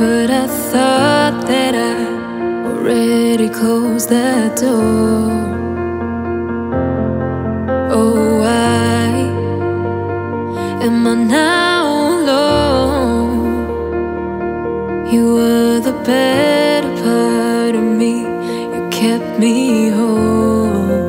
but I thought that I already closed that door. Oh, why am I now alone? You were the better part of me, you kept me whole.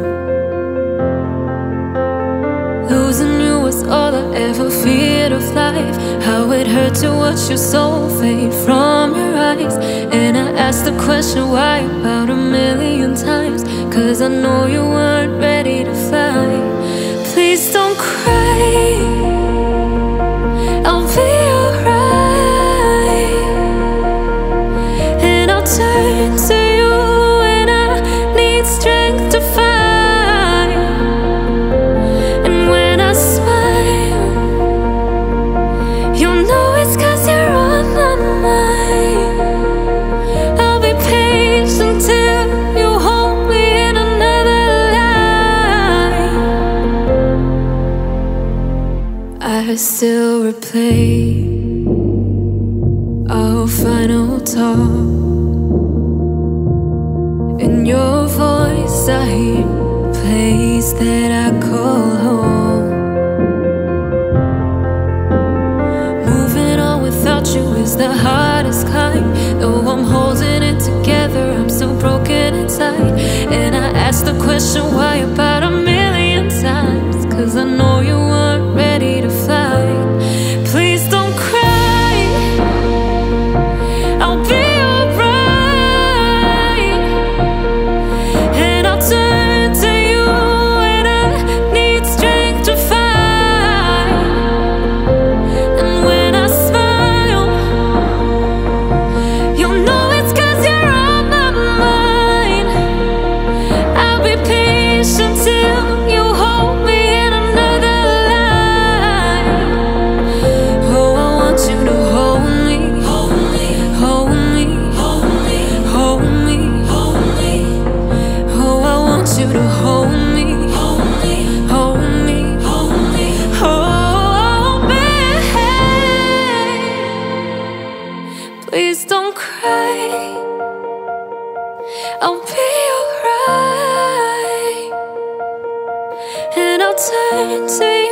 Losing you was all I ever feared of life. How it hurt to watch your soul fade from your eyes. And I asked the question why about a million times, 'cause I know you weren't ready to fly. Please don't cry, I'll be alright. And I'll turn to you when I need strength to fight. And when I smile, you'll know it's 'cause you're on my mind. I'll be patient till you hold me in another life. I still replay our final talk. In your voice I hear a place that I call home. Moving on without you is the hardest kind. Though I'm holding it together, I'm still broken inside. And I ask the question why about a million times, 'cause I know you weren't ready to fly. Please don't cry, I'll be alright. And I'll turn to you when I need strength to fight. And when I smile, you'll know it's 'cause you're on my mind. I'll be patient till you hold me in another life. Oh, I want you to hold me, hold me, hold me, hold me, hold me, hold me. Oh, I want you to hold me, hold me, hold me, hold me, hold me. Please don't cry, I'll be alright. And I'll turn to you